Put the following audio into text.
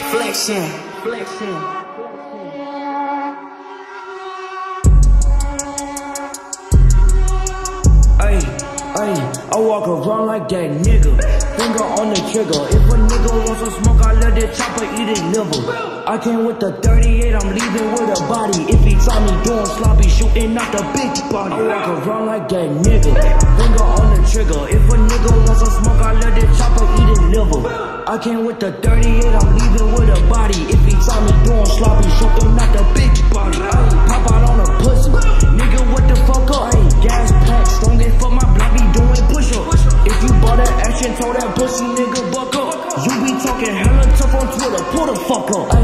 Flexing. I walk around like that nigga, finger on the trigger. If a nigga wants some smoke, I let that chopper eat his liver. I came with the 38, I'm leaving with a body. If he saw me doing sloppy, shooting out the big body. I walk around like that nigga, finger on the trigger. If a nigga wants some smoke, I let that chopper eat his liver. I came with the 38, I'm leaving with a body. If he saw me doing sloppy, shooting out the big body. Pop out on a pussy, nigga, what the fuck up? Gas pack, strong as fuck, my block be doing push-up. If you bought that action, told that pussy nigga buck up. You be talking hella tough on Twitter, pull the fuck up.